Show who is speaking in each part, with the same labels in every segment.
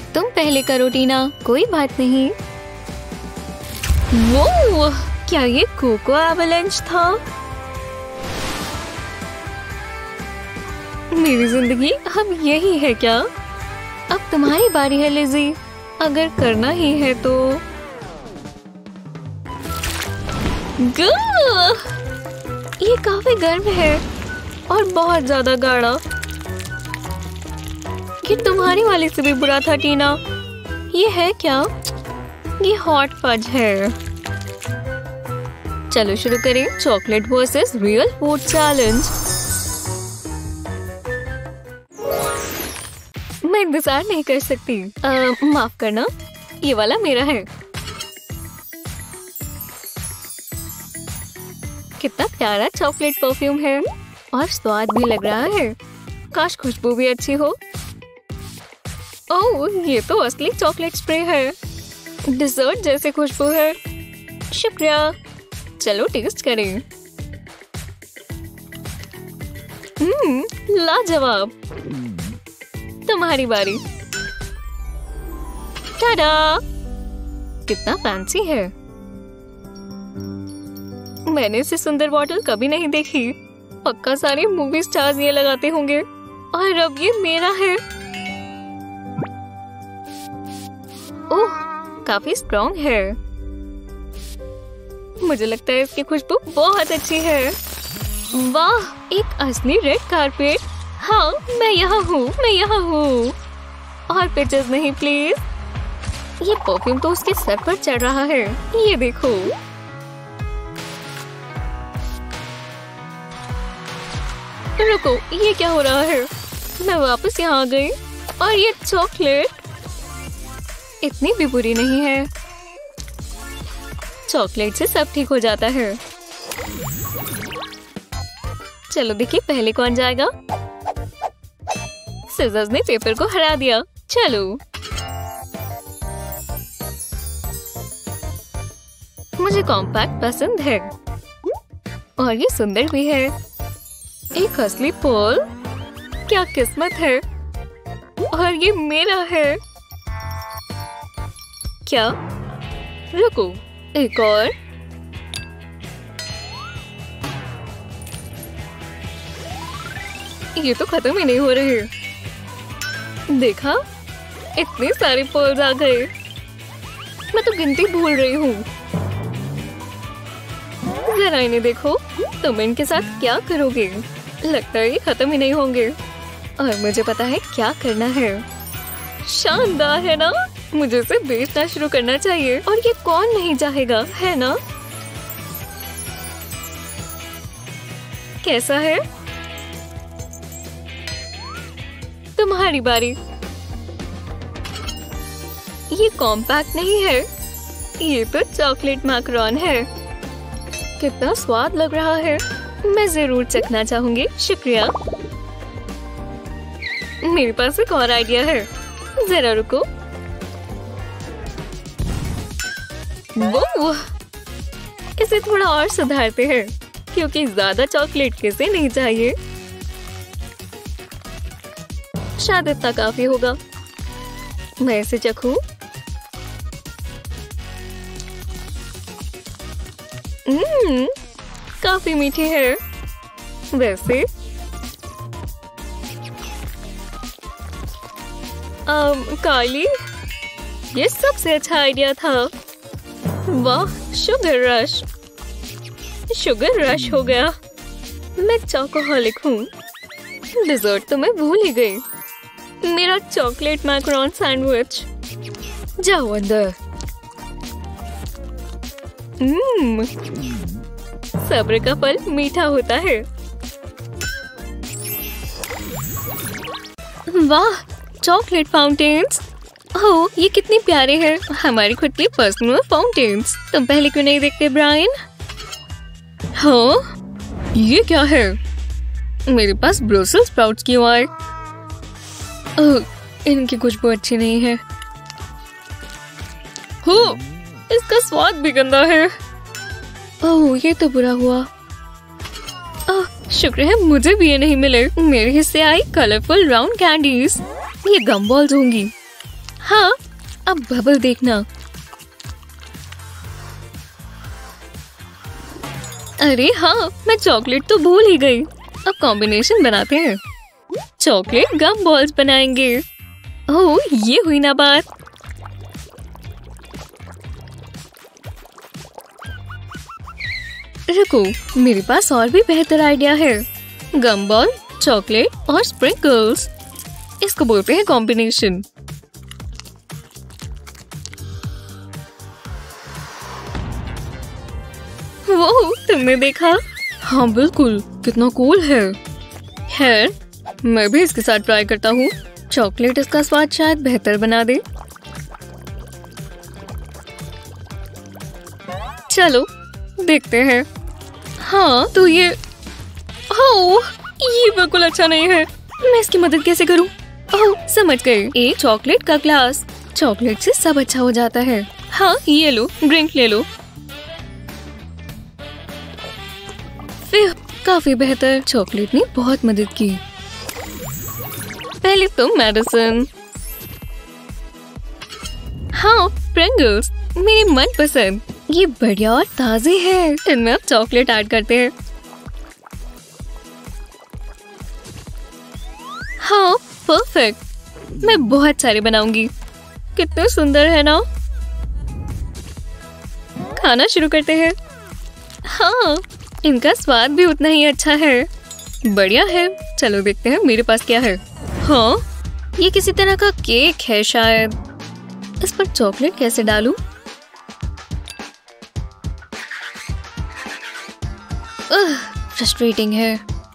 Speaker 1: तुम पहले करो टीना, कोई बात नहीं। वो क्या ये कोको एवलांच था? मेरी जिंदगी अब यही है क्या? अब तुम्हारी बारी है लिज़ी, अगर करना ही है तो। ये काफी गर्म है और बहुत ज्यादा गाढ़ा। ये तुम्हारी वाली से भी बुरा था टीना। ये है क्या? ये हॉट फज है। चलो शुरू करें chocolate versus real food challenge. मैं इंतजार नहीं कर सकती। माफ करना, ये वाला मेरा है। कितना प्यारा चॉकलेट परफ्यूम है और स्वाद भी लग रहा है। काश खुशबू भी अच्छी हो। ओह, ये तो असली चॉकलेट स्प्रे है। डिजर्ट जैसी खुशबू है। शुक्रिया। चलो टेस्ट करें। लाजवाब। तुम्हारी बारी। टाडा! कितना फैंसी है। मैंने ऐसी सुंदर बॉटल कभी नहीं देखी। पक्का सारे मूवी स्टार्स ये लगाते होंगे और अब ये मेरा है। ओह, काफी स्ट्रॉन्ग है। मुझे लगता है इसकी खुशबू बहुत अच्छी है। वाह, एक असली रेड कारपेट। हाँ, मैं यहाँ हूँ, मैं यहाँ हूँ। और पिक्चर्स नहीं प्लीज। ये परफ्यूम तो उसके सर पर चढ़ रहा है। ये देखो। रुको, ये क्या हो रहा है? मैं वापस यहाँ आ गई और ये चॉकलेट इतनी भी बुरी नहीं है। चॉकलेट से सब ठीक हो जाता है। चलो देखिए पहले कौन जाएगा। सिजर्स ने पेपर को हरा दिया। चलो। मुझे कॉम्पैक्ट पसंद है और ये सुंदर भी है। एक असली पर्ल। क्या किस्मत है। और ये मेरा है। क्या? रुको, एक और। ये तो खत्म ही नहीं हो रहे। देखा, इतने सारे पर्ल्स आ गए। मैं तो गिनती भूल रही हूँ। जरा इन्हें देखो। तुम इनके साथ क्या करोगे? लगता है ये खत्म ही नहीं होंगे और मुझे पता है क्या करना है। शानदार है ना? मुझे इसे बेचना शुरू करना चाहिए और ये कौन नहीं चाहेगा, है ना? कैसा है? तुम्हारी बारी। ये कॉम्पैक्ट नहीं है, ये तो चॉकलेट मैकरॉन है। कितना स्वाद लग रहा है। मैं जरूर चखना चाहूंगी। शुक्रिया। मेरे पास एक और आइडिया है। जरा रुको। वो इसे थोड़ा और सुधारते हैं क्योंकि ज्यादा चॉकलेट किसे नहीं चाहिए। शायद इतना काफी होगा। मैं इसे चखूं। काफी मीठी है। वैसे काली, ये सबसे अच्छा आइडिया था। वाह, शुगर रश हो गया। मैं चॉकोहॉलिक हूँ। डिजर्ट तो मैं भूल ही गई। मेरा चॉकलेट मैकरॉन सैंडविच। जाओ अंदर। सब्र का फल मीठा होता है। वाह, चॉकलेट फाउंटेन्स। ओह, ये कितने प्यारे हैं। हमारी खुद की पर्सनल फाउंटेन्स। तुम पहले क्यों नहीं देखते ब्रायन? हाँ, ये क्या है? मेरे पास ब्रसेल्स स्प्राउट्स क्यों आए? इनकी खुशबू अच्छी नहीं है। हो, इसका स्वाद भी गंदा है। ओह, ये तो बुरा हुआ। शुक्र है मुझे भी ये नहीं मिले। मेरे हिस्से आई कलरफुल राउंड कैंडीज। ये गम बॉल्स होंगी। हाँ, अब बबल देखना। अरे हाँ, मैं चॉकलेट तो भूल ही गई। अब कॉम्बिनेशन बनाते हैं। चॉकलेट गम बॉल्स बनाएंगे। ओह, ये हुई ना बात। रुको, मेरे पास और भी बेहतर आइडिया है। गम बॉल, चॉकलेट और स्प्रिंकल्स, इसको बोलते हैं कॉम्बिनेशन। वो तुमने देखा? हाँ बिल्कुल, कितना कूल है। मैं भी इसके साथ ट्राई करता हूँ। चॉकलेट इसका स्वाद शायद बेहतर बना दे। चलो देखते हैं। हाँ तो ये बिल्कुल अच्छा नहीं है। मैं इसकी मदद कैसे करूँ? ओह समझ गए, एक चॉकलेट का ग्लास। चॉकलेट से सब अच्छा हो जाता है। हाँ ये लो, ड्रिंक ले लो। फिर काफी बेहतर, चॉकलेट ने बहुत मदद की। पहले तो मेडिसिन। हाँ प्रिंगल्स, मेरे मनपसंद। ये बढ़िया और ताजे हैं। इनमें अब चॉकलेट ऐड करते हैं। हाँ परफेक्ट, मैं बहुत सारे बनाऊंगी। कितने सुंदर है ना। खाना शुरू करते हैं। हाँ इनका स्वाद भी उतना ही अच्छा है। बढ़िया है, चलो देखते हैं मेरे पास क्या है। हाँ ये किसी तरह का केक है शायद। इस पर चॉकलेट कैसे डालूं? फ्रस्ट्रेटिंग है।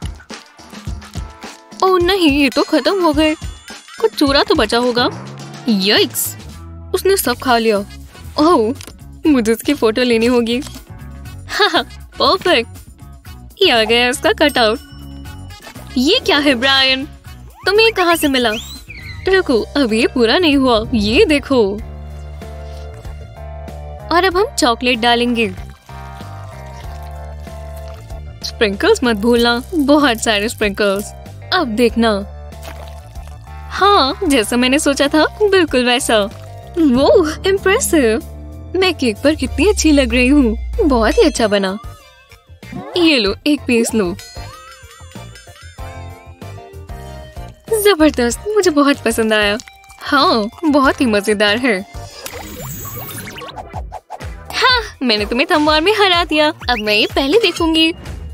Speaker 1: ओह नहीं, ये तो खत्म हो गए। कुछ चूरा तो बचा होगा। यक्स, उसने सब खा लिया। ओह मुझे इसकी फोटो लेनी होगी। हाँ परफेक्ट, ये आ गया इसका कटआउट। ये क्या है ब्रायन, तुम्हें कहाँ से मिला? रुको, अब ये पूरा नहीं हुआ, ये देखो। और अब हम चॉकलेट डालेंगे। स्प्रिंकल्स मत भूलना, बहुत सारे स्प्रिंकल्स। अब देखना। हाँ जैसा मैंने सोचा था, बिल्कुल वैसा। वो इम्प्रेसिव। मैं केक पर कितनी अच्छी लग रही हूँ। बहुत ही अच्छा बना। ये लो, एक पीस लो। जबरदस्त, मुझे बहुत पसंद आया। हाँ बहुत ही मजेदार है। हाँ मैंने तुम्हें थंब वॉर में हरा दिया। अब मैं ये पहले देखूंगी।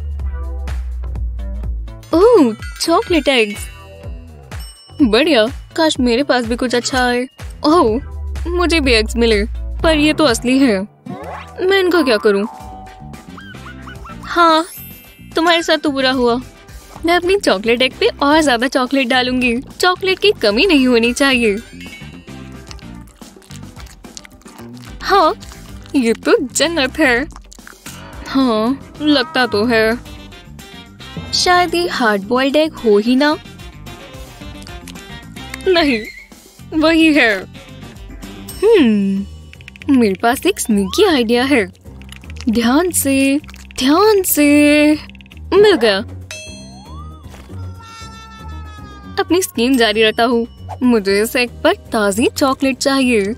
Speaker 1: ओह चॉकलेट एग्स, बढ़िया। काश मेरे पास भी कुछ अच्छा आए। ओह मुझे भी एग्स मिले, पर ये तो असली है। मैं इनका क्या करूं? हाँ तुम्हारे साथ तो बुरा हुआ। मैं अपनी चॉकलेट एग पे और ज्यादा चॉकलेट डालूंगी। चॉकलेट की कमी नहीं होनी चाहिए। हाँ ये तो जन्नत है। हाँ लगता तो है। शायद ये हार्ड बॉइल्ड एग हो ही ना। नहीं वही है। मेरे पास एक स्नीकी आइडिया है। ध्यान से मिल गया। अपनी स्कीम जारी रखता हूँ। मुझे इस एग पर ताजी चॉकलेट चाहिए।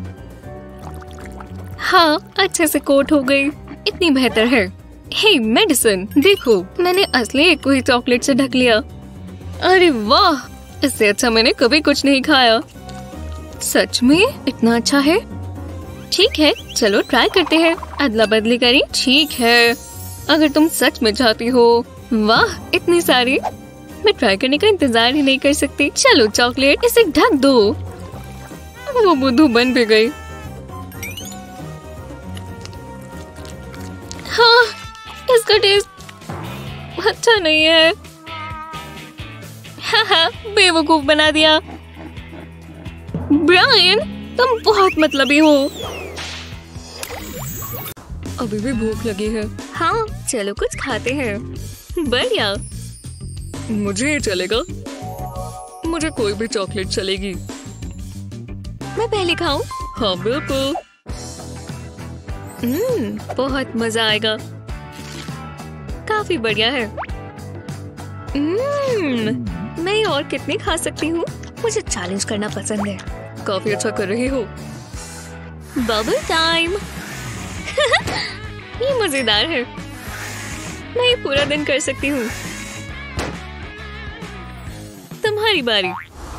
Speaker 1: हाँ अच्छे से कोट हो गई, इतनी बेहतर है। हे मेडिसिन, देखो मैंने असली एग को ही चॉकलेट से ढक लिया। अरे वाह, इससे अच्छा मैंने कभी कुछ नहीं खाया। सच में इतना अच्छा है। ठीक है चलो ट्राई करते हैं। अदला बदली करें। ठीक है, अगर तुम सच में चाहती हो। वाह इतनी सारी, मैं ट्राई करने का इंतजार ही नहीं कर सकती। चलो चॉकलेट, इसे ढक दो। वो बुद्धू बन भी गई। हाँ इसका टेस्ट अच्छा नहीं है। हाँ बेवकूफ बना दिया। ब्रायन तुम बहुत मतलबी हो। अभी भी भूख लगी है। हाँ चलो कुछ खाते हैं। बढ़िया,
Speaker 2: मुझे ये चलेगा। मुझे कोई भी चॉकलेट चलेगी।
Speaker 1: मैं पहले खाऊं?
Speaker 2: हाँ बिल्कुल।
Speaker 1: बहुत मजा आएगा। काफी बढ़िया है। मैं और कितने खा सकती हूँ? मुझे चैलेंज करना पसंद है।
Speaker 2: काफी अच्छा कर रही हो।
Speaker 1: Bubble time. ये मजेदार है। मैं ये पूरा दिन कर सकती हूँ। तुम्हारी बारी।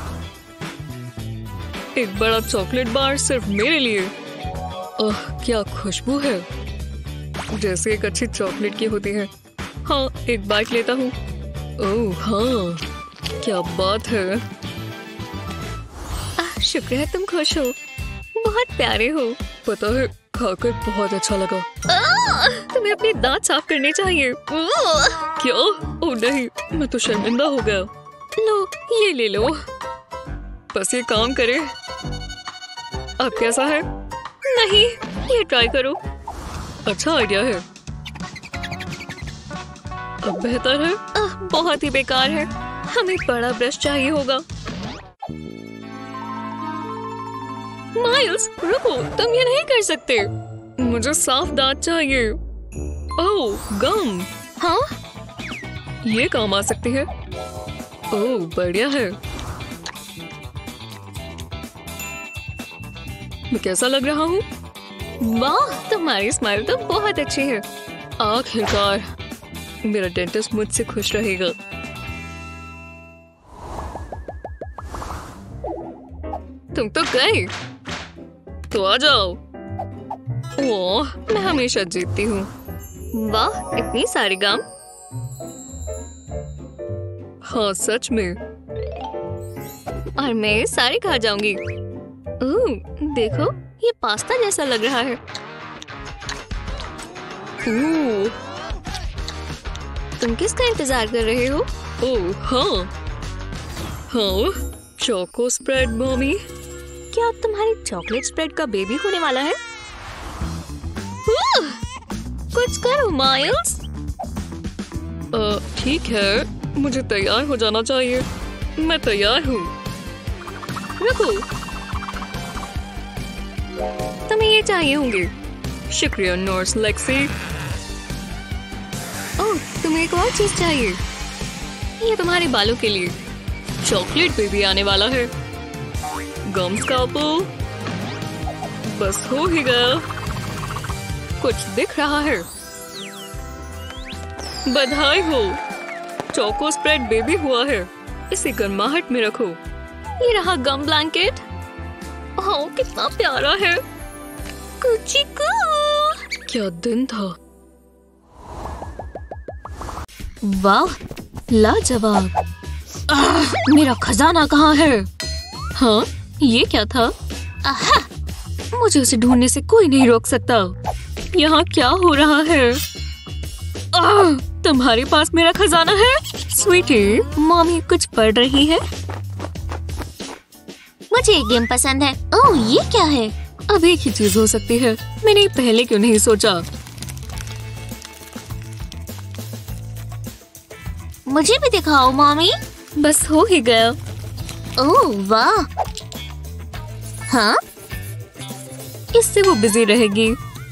Speaker 2: एक बड़ा चॉकलेट बार सिर्फ मेरे लिए। ओह, क्या खुशबू है, जैसे एक अच्छी चॉकलेट की होती है। हाँ, एक बाइट लेता हूँ। ओह हाँ, क्या बात है।
Speaker 1: शुक्र है तुम खुश हो। बहुत प्यारे हो।
Speaker 2: पता है, खाकर बहुत अच्छा लगा।
Speaker 1: तुम्हें अपने दांत साफ करने चाहिए।
Speaker 2: क्या? ओह नहीं, मैं तो शर्मिंदा हो गया।
Speaker 1: लो, ये ले लो।
Speaker 2: बस ये काम करे। अब कैसा है?
Speaker 1: नहीं, ये ट्राई करो।
Speaker 2: अच्छा आइडिया है। अब बेहतर है?
Speaker 1: बहुत ही बेकार है। हमें बड़ा ब्रश चाहिए होगा। माइल्स, रुको, तुम ये नहीं कर सकते।
Speaker 2: मुझे साफ दांत चाहिए। ओह, गम।
Speaker 1: हाँ,
Speaker 2: ये काम आ सकती है। ओह, बढ़िया है। मैं कैसा लग रहा हूँ?
Speaker 1: वाह, तुम्हारी स्माइल तो बहुत अच्छी है।
Speaker 2: आखिरकार मेरा डेंटिस्ट मुझसे खुश रहेगा।
Speaker 1: तुम तो गए।
Speaker 2: तो आ जाओ।
Speaker 1: ओह, मैं हमेशा जीतती हूँ। वाह, इतनी सारी गम।
Speaker 2: हाँ सच में।
Speaker 1: और मैं सारी खा जाऊंगी। देखो, ये पास्ता जैसा लग रहा है। तुम किसका इंतजार कर रहे हो?
Speaker 2: ओह हाँ हाँ, चोको स्प्रेड मम्मी।
Speaker 1: क्या अब तुम्हारी चॉकलेट स्प्रेड का बेबी होने वाला है? कुछ करो माइल्स।
Speaker 2: ठीक है, मुझे तैयार हो जाना चाहिए। मैं तैयार हूँ।
Speaker 1: रुको, तुम्हें ये चाहिए होंगे।
Speaker 2: शुक्रिया नर्स लेक्सी।
Speaker 1: ओह, तुम्हें एक और चीज चाहिए। ये तुम्हारे बालों के लिए।
Speaker 2: चॉकलेट बेबी आने वाला है। गम्स का एप्पल। बस हो ही गया। कुछ दिख रहा है। बधाई हो, चोको स्प्रेड बेबी हुआ है। इसे गर्माहट में रखो।
Speaker 1: ये रहा गम ब्लैंकेट। ओह, कितना प्यारा है। कुची कू।
Speaker 2: क्या दिन था।
Speaker 1: वाह, लाजवाब। मेरा खजाना कहाँ है? हाँ, ये क्या था? आहा, मुझे उसे ढूंढने से कोई नहीं रोक सकता। यहाँ क्या हो रहा है? तुम्हारे पास मेरा खजाना है? स्वीटी, मम्मी कुछ पढ़ रही है। मुझे एक गेम पसंद है। ओह, ये क्या है?
Speaker 2: अब एक ही चीज हो सकती है। मैंने पहले क्यों नहीं सोचा?
Speaker 1: मुझे भी दिखाओ मम्मी।
Speaker 2: बस हो ही गया।
Speaker 1: ओह वाह। हाँ,
Speaker 2: इससे वो बिजी रहेगी।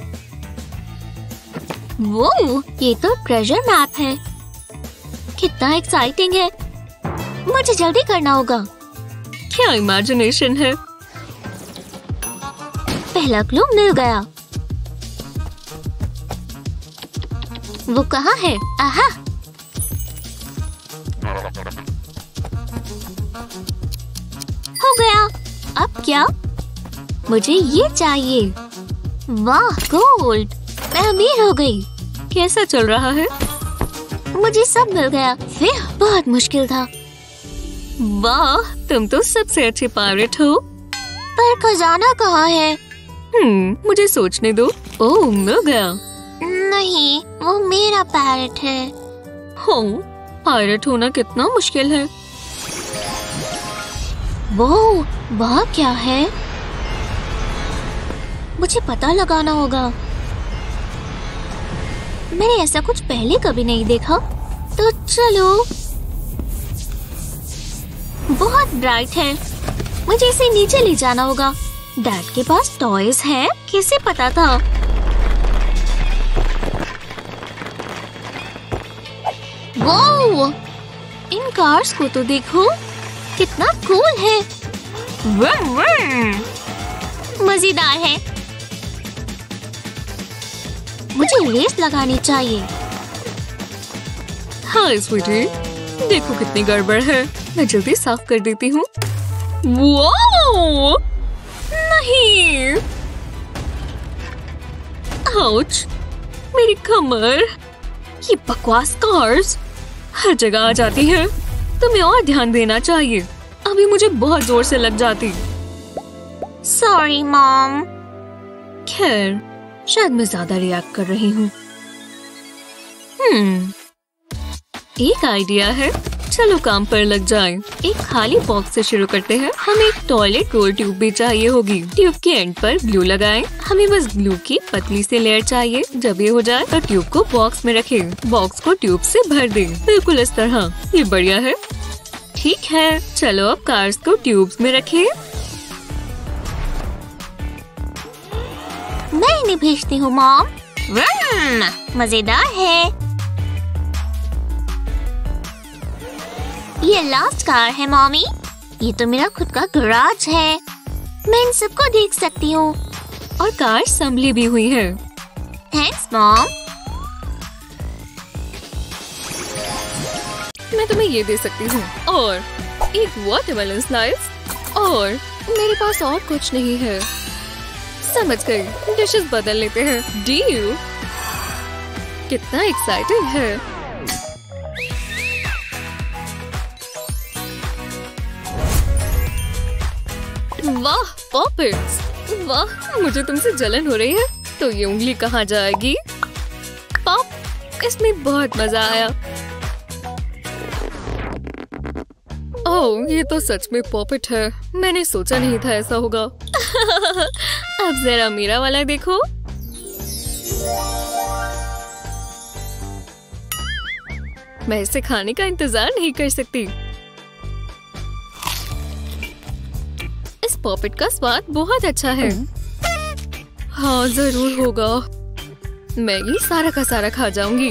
Speaker 1: वो, ये तो ट्रेजर मैप है। कितना एक्साइटिंग है। मुझे जल्दी करना होगा।
Speaker 2: क्या इमेजिनेशन है।
Speaker 1: पहला क्लू मिल गया। वो कहाँ है? आहा, हो गया। अब क्या? मुझे ये चाहिए। वाह, गोल्ड। मैं अमीर हो गई।
Speaker 2: कैसा चल रहा है?
Speaker 1: मुझे सब मिल गया। फिर बहुत मुश्किल था।
Speaker 2: वाह, तुम तो सबसे अच्छी पायरेट हो।
Speaker 1: पर खजाना कहाँ है?
Speaker 2: मुझे सोचने दो। ओह, मिल गया।
Speaker 1: नहीं, वो मेरा पैरेट है।
Speaker 2: हो, पायरेट होना कितना मुश्किल है।
Speaker 1: वो, वह क्या है? मुझे पता लगाना होगा। मैंने ऐसा कुछ पहले कभी नहीं देखा। तो चलो। बहुत ब्राइट है। मुझे इसे नीचे ले जाना होगा। डैड के पास टॉयज हैं? किसे पता था? वो, इन कार्स को तो देखो, कितना कूल है।
Speaker 3: मजेदार है। मुझे रेस लगानी चाहिए।
Speaker 2: हाँ स्वीटी, देखो कितनी गड़बड़ है। मैं जल्दी साफ कर देती हूँ। वाओ! नहीं! आउच! मेरी कमर! ये बकवास कार्स हर जगह आ जाती है। तुम्हें और ध्यान देना चाहिए। अभी मुझे बहुत जोर से लग जाती।
Speaker 3: Sorry mom.
Speaker 2: खैर, शायद मैं ज्यादा रिएक्ट कर रही हूँ। एक आइडिया है। चलो काम पर लग जाएं। एक खाली बॉक्स से शुरू करते हैं। हमें एक टॉयलेट रोल ट्यूब भी चाहिए होगी। ट्यूब के एंड पर ग्लू लगाएं। हमें बस ग्लू की पतली सी लेयर चाहिए। जब ये हो जाए तो ट्यूब को बॉक्स में रखें। बॉक्स को ट्यूब से भर दें, बिल्कुल इस तरह। ये बढ़िया है। ठीक है, चलो अब कार्स को ट्यूब्स में रखें।
Speaker 3: मैं इन्हें भेजती हूँ मॉम। मजेदार है। ये लास्ट कार है मॉमी। ये तो मेरा खुद का गैराज है। मैं इन सबको देख सकती हूँ।
Speaker 2: और कार संभली भी हुई है।
Speaker 3: Thanks mom.
Speaker 2: मैं तुम्हें ये दे सकती हूँ और एक वाटरमेलन स्लाइस। और मेरे पास और कुछ नहीं है। समझ गई, डिशेस बदल लेते हैं। डीयू कितना एक्साइटिंग है। वाह पॉपेट्स! वाह, मुझे तुमसे जलन हो रही है। तो ये उंगली कहाँ जाएगी? पॉप, इसमें बहुत मजा आया। ओह, ये तो सच में पॉपेट है। मैंने सोचा नहीं था ऐसा होगा। अब जरा मेरा वाला देखो। मैं इसे खाने का इंतजार नहीं कर सकती। इस पॉपेट का स्वाद बहुत अच्छा है। हाँ जरूर होगा। मैं ये सारा का सारा खा जाऊंगी।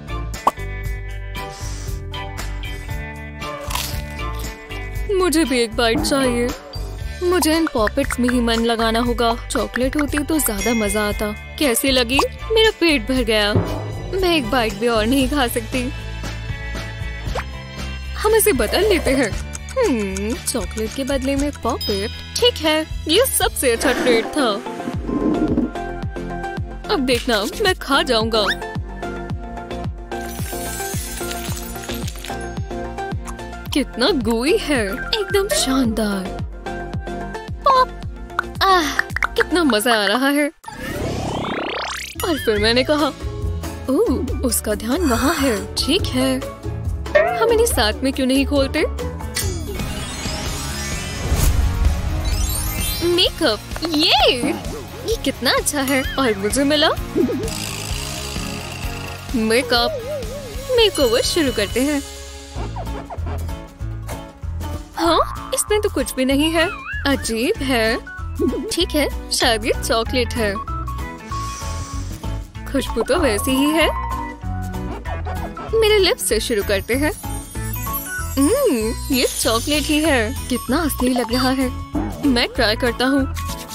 Speaker 2: मुझे भी एक बाइट चाहिए। मुझे इन पॉपेट्स में ही मन लगाना होगा। चॉकलेट होती तो ज्यादा मजा आता। कैसी लगी? मेरा पेट भर गया। मैं एक बाइट भी और नहीं खा सकती। हम इसे बदल लेते हैं। चॉकलेट के बदले में पॉपेट। ठीक है, ये सबसे अच्छा ट्रीट था। अब देखना, मैं खा जाऊंगा। कितना gooey है, एकदम शानदार। पॉप! कितना मजा आ रहा है। और फिर मैंने कहा, ओह, उसका ध्यान वहाँ है। ठीक है, हम इन्हें साथ में क्यों नहीं खोलते? मेकअप, ये कितना अच्छा है। और मुझे मिला मेकअप। मेकओवर शुरू करते हैं। हाँ, इसमें तो कुछ भी नहीं है। अजीब है। ठीक है, शायद ये चॉकलेट है। खुशबू तो वैसी ही है। मेरे लिप्स से शुरू करते हैं। ये चॉकलेट ही है। कितना असली लग रहा है। मैं ट्राई करता हूँ।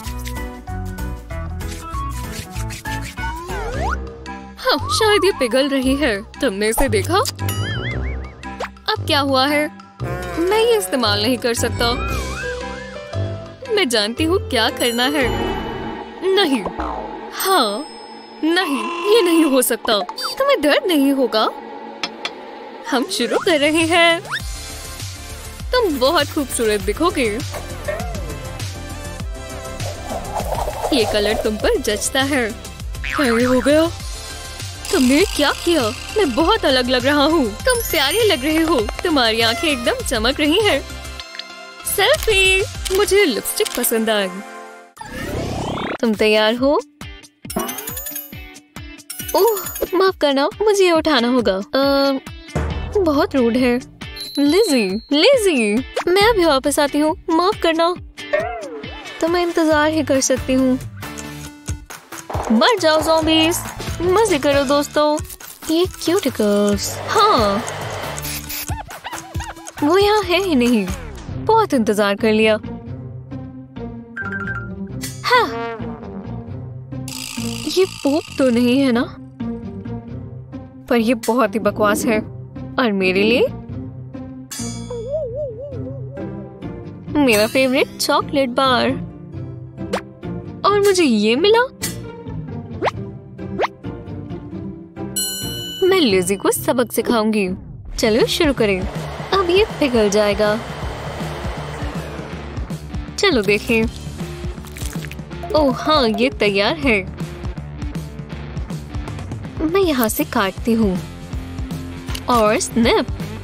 Speaker 2: हाँ, शायद ये पिघल रही है। तुमने इसे देखा? अब क्या हुआ है? मैं ये इस्तेमाल नहीं कर सकता। मैं जानती हूँ क्या करना है। नहीं, हाँ, नहीं, ये नहीं हो सकता। तुम्हें दर्द नहीं होगा? हम शुरू कर रहे हैं। तुम बहुत खूबसूरत दिखोगे। ये कलर तुम पर जचता है। अरे हो गया। तुमने क्या किया? मैं बहुत अलग लग रहा हूँ। तुम प्यारी लग रहे हो। तुम्हारी आंखें एकदम चमक रही हैं। सेल्फी! मुझे लिपस्टिक पसंद आई। तुम तैयार हो? ओह, माफ करना, मुझे ये उठाना होगा। बहुत रूड है। लिज़ी, मैं अभी वापस आती हूँ। माफ करना। तो मैं इंतजार ही कर सकती हूँ। मर जाओ ज़ॉम्बीज़। मजे करो दोस्तों। ये क्यूटिकल्स। हाँ, वो यहाँ है ही नहीं। बहुत इंतजार कर लिया।
Speaker 1: ये पोप तो नहीं है ना? पर ये बहुत ही बकवास है। और मेरे लिए मेरा फेवरेट चॉकलेट बार। और मुझे ये मिला। मैं लिज़ी को सबक सिखाऊंगी। चलो शुरू करें। अब ये पिघल जाएगा। चलो देखें। ओह हाँ, ये तैयार है। मैं यहाँ से काटती हूँ और स्नैप।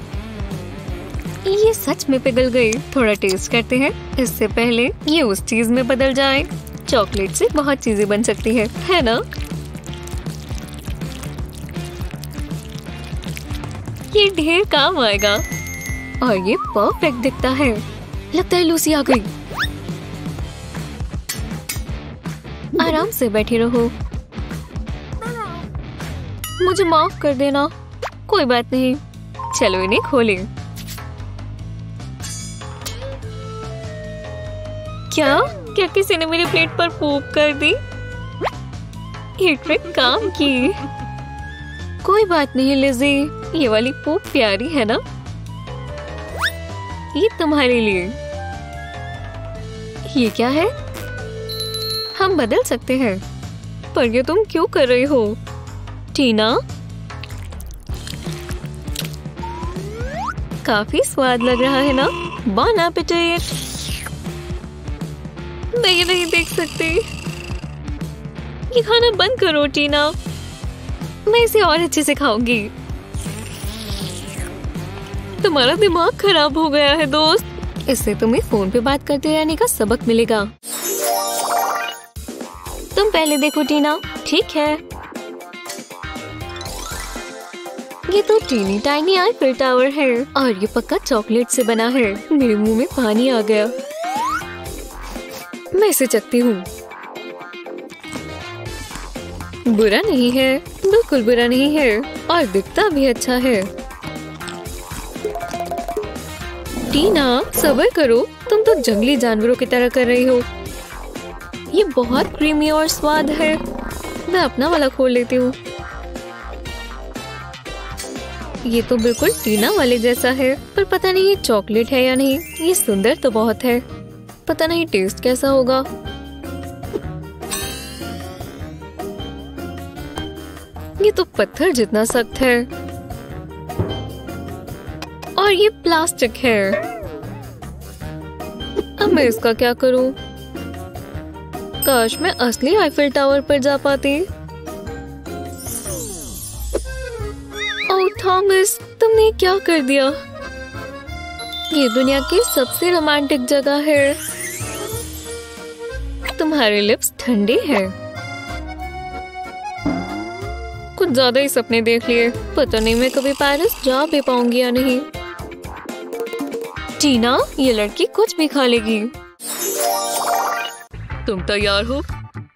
Speaker 1: ये सच में पिघल गई। थोड़ा टेस्ट करते हैं इससे पहले ये उस चीज में बदल जाए। चॉकलेट से बहुत चीजें बन सकती है ना? ये ढेर काम आएगा। और ये परफेक्ट दिखता है। लगता है लूसी आ गई। आराम से बैठी रहो। मुझे माफ कर देना। कोई बात नहीं। चलो इन्हें खोलें। क्या किसी ने मेरी प्लेट पर पोप कर दी? ये ट्रिक काम की। कोई बात नहीं लिज़ी, ये वाली पोप प्यारी है ना? ये तुम्हारे लिए। ये क्या है? हम बदल सकते हैं। पर ये तुम क्यों कर रही हो टीना? काफी स्वाद लग रहा है ना? बॉन एपेटाइट। मैं ये नहीं देख सकती। ये खाना बंद करो टीना। मैं इसे और अच्छे से खाऊंगी। तुम्हारा दिमाग खराब हो गया है दोस्त। इससे तुम्हें फोन पे बात करते रहने का सबक मिलेगा। तुम पहले देखो टीना। ठीक है। ये तो टीनी टाइनी आईफिल टावर है और ये पक्का चॉकलेट से बना है। मेरे मुंह में पानी आ गया। मैं इसे चखती हूँ। बुरा नहीं है, बिल्कुल बुरा नहीं है और दिखता भी अच्छा है। टीना सब्र करो, तुम तो जंगली जानवरों की तरह कर रही हो। ये बहुत क्रीमी और स्वाद है। मैं अपना वाला खोल लेती हूँ। ये तो बिल्कुल टीना वाले जैसा है, पर पता नहीं ये चॉकलेट है या नहीं। ये सुंदर तो बहुत है। पता नहीं टेस्ट कैसा होगा। ये तो पत्थर जितना सख्त है और ये प्लास्टिक है। अब मैं इसका क्या करूं? काश मैं असली आईफिल टावर पर जा पाती। ओह थॉमस, तुमने क्या कर दिया? ये दुनिया की सबसे रोमांटिक जगह है। तुम्हारे लिप्स ठंडे हैं। कुछ ज्यादा ही सपने देख लिए। पता नहीं मैं कभी पेरिस जा भी पाऊंगी या नहीं। टीना, ये लड़की कुछ भी खा लेगी।
Speaker 2: तुम तैयार हो?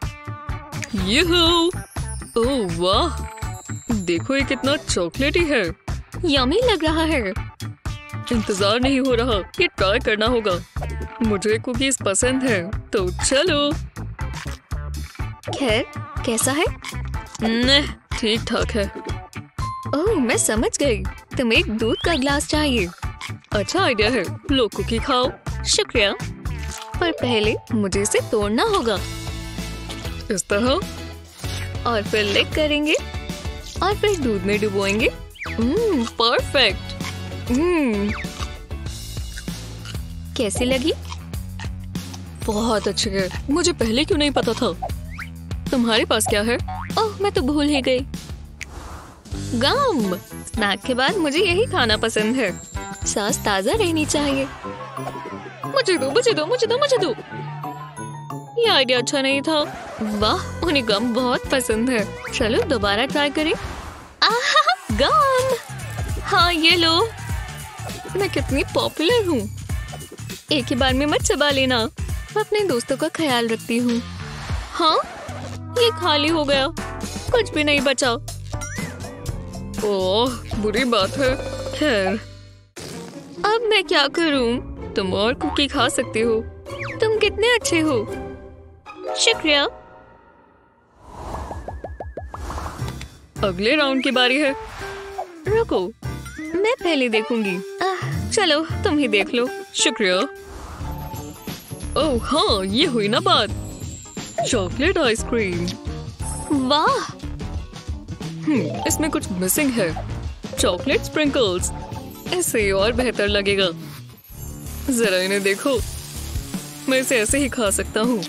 Speaker 2: ओह वाह, देखो ये कितना चॉकलेटी है।
Speaker 1: यम्मी लग रहा है।
Speaker 2: इंतजार नहीं हो रहा, ये ट्राई करना होगा। मुझे कुकीज पसंद है, तो चलो।
Speaker 1: खैर, कैसा है?
Speaker 2: ठीक ठाक है।
Speaker 1: ओह, मैं समझ गई। तुम्हें एक दूध का ग्लास चाहिए।
Speaker 2: अच्छा आइडिया है। लो कुकी खाओ।
Speaker 1: शुक्रिया। पर पहले मुझे इसे तोड़ना होगा।
Speaker 2: इस तरह।
Speaker 1: और फिर लिक करेंगे और फिर दूध में डुबोएंगे।
Speaker 2: परफेक्ट।
Speaker 1: कैसी लगी?
Speaker 2: बहुत अच्छी है। मुझे पहले क्यों नहीं पता था? तुम्हारे पास क्या है?
Speaker 1: ओह, मैं तो भूल ही गई। गम। स्नैक के बाद मुझे यही खाना पसंद है। सॉस ताजा रहनी चाहिए।
Speaker 2: मुझे दो, मुझे दो, मुझे दो, मुझे दो।
Speaker 1: ये आइडिया अच्छा नहीं था। वाह, उन्हें गम बहुत पसंद है। चलो दोबारा ट्राई करें। आहा, गम। हाँ, ये लो। मैं कितनी पॉपुलर हूँ। एक ही बार में मत चबा लेना। मैं अपने दोस्तों का ख्याल रखती हूँ। हाँ, ये खाली हो गया। कुछ भी नहीं बचा।
Speaker 2: ओह, बुरी बात है। खैर,
Speaker 1: अब मैं क्या करूँ?
Speaker 2: तुम और कुकी खा सकती हो।
Speaker 1: तुम कितने अच्छे हो। शुक्रिया।
Speaker 2: अगले राउंड की बारी है।
Speaker 1: रुको, मैं पहले देखूंगी। चलो तुम ही देख लो।
Speaker 2: शुक्रिया। ओह हाँ, ये हुई ना बात। Chocolate ice cream.
Speaker 1: वाह,
Speaker 2: इसमें कुछ मिसिंग है। चॉकलेट स्प्रिंकल्स, ऐसे और बेहतर लगेगा। जरा इन्हें देखो। मैं इसे ऐसे ही खा सकता हूँ,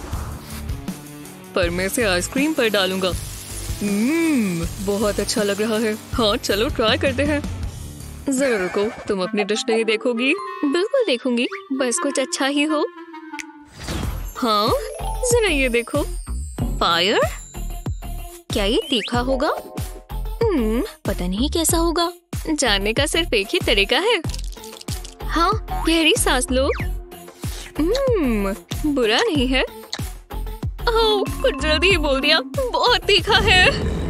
Speaker 2: पर मैं इसे आइसक्रीम पर डालूंगा। बहुत अच्छा लग रहा है। हाँ चलो ट्राई करते हैं। जरा रुको, तुम अपनी डिश नहीं देखोगी?
Speaker 1: बिल्कुल देखूंगी, बस कुछ अच्छा ही हो। हाँ, जरा ये देखो। फायर? क्या ये तीखा होगा? पता नहीं कैसा होगा। जानने का सिर्फ एक ही तरीका है। हाँ, गहरी सांस लो। बुरा नहीं है। ओह, कुछ जल्दी ही बोल दिया। बहुत तीखा है।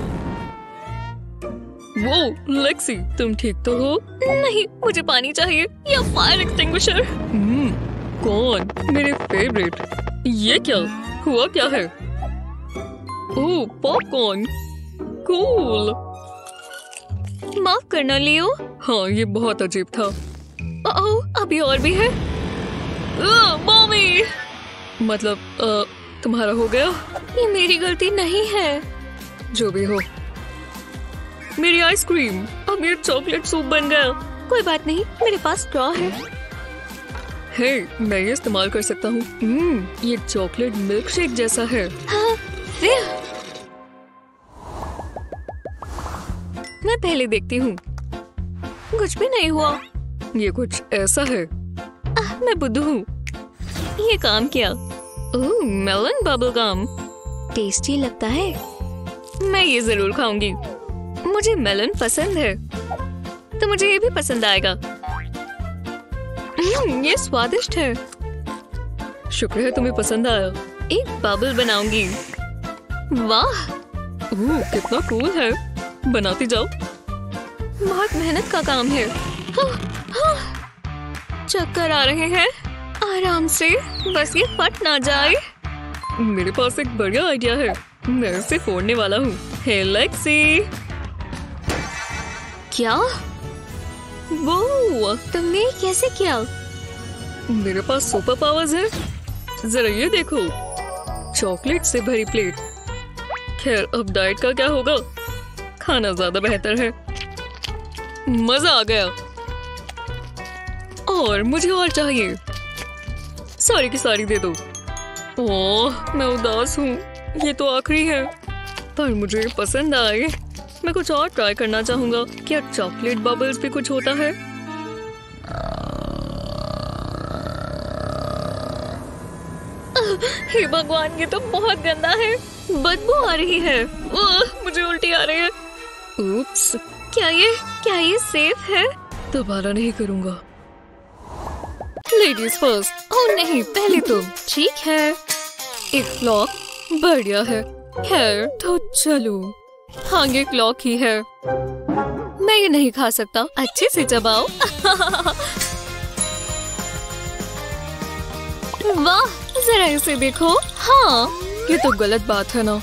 Speaker 2: वो लेक्सी, तुम ठीक तो हो?
Speaker 1: नहीं, मुझे पानी चाहिए या फायर एक्सटिंग्विशर।
Speaker 2: कौन? मेरे फेवरेट। ये क्या हुआ? क्या है? Oh, popcorn. कूल।
Speaker 1: माफ करना लियो।
Speaker 2: हाँ, ये बहुत अजीब था।
Speaker 1: ओह, अभी और भी है।
Speaker 2: मम्मी, मतलब तुम्हारा हो गया?
Speaker 1: ये मेरी गलती नहीं है।
Speaker 2: जो भी हो। मेरी आइसक्रीम, अब ये चॉकलेट सूप बन गया।
Speaker 1: कोई बात नहीं, मेरे पास स्ट्रॉ है।
Speaker 2: हे, मैं ये इस्तेमाल कर सकता हूँ। ये चॉकलेट मिल्क शेक जैसा है।
Speaker 1: हाँ, मैं पहले देखती हूँ। कुछ भी नहीं हुआ।
Speaker 2: ये कुछ ऐसा है।
Speaker 1: मैं बुद्धू हूँ। ये काम किया। Oh, melon bubble gum, tasty लगता है। मैं ये जरूर खाऊंगी। मुझे मेलन पसंद है, तो मुझे ये भी पसंद आएगा। ये स्वादिष्ट है।
Speaker 2: शुक्र है तुम्हें पसंद आया।
Speaker 1: एक बबल बनाऊंगी। वाह,
Speaker 2: कितना कूल है। बनाती जाओ।
Speaker 1: बहुत मेहनत का काम है। चक्कर आ रहे हैं। आराम से, बस ये फट ना जाए।
Speaker 2: मेरे पास एक बढ़िया आइडिया है। मैं इसे फोड़ने वाला हूँ। Hey Lexi.
Speaker 1: क्या? वो तुमने कैसे किया?
Speaker 2: मेरे पास सुपर पावर्स है। जरा ये देखो, चॉकलेट से भरी प्लेट। खैर, अब डाइट का क्या होगा? खाना ज्यादा बेहतर है। मजा आ गया। और मुझे और चाहिए। सारी की सारी दे दो। ओह, मैं उदास हूँ। ये तो आखिरी है, पर मुझे पसंद आए। मैं कुछ और ट्राई करना चाहूंगा। क्या चॉकलेट बबल्स भी कुछ होता है?
Speaker 1: हे भगवान, ये तो बहुत गंदा है। बदबू आ रही है।
Speaker 2: मुझे उल्टी आ रही है।
Speaker 1: उप्स, क्या ये सेफ है?
Speaker 2: दोबारा नहीं करूंगा। Ladies first. ओह नहीं, पहले तुम।
Speaker 1: ठीक है।
Speaker 2: एक क्लॉक बढ़िया है। खैर तो चलो। हाँ, ये क्लॉक ही है।
Speaker 1: मैं ये नहीं खा सकता। अच्छे से चबाओ। वाह, जरा इसे देखो। हाँ,
Speaker 2: ये तो गलत बात है ना।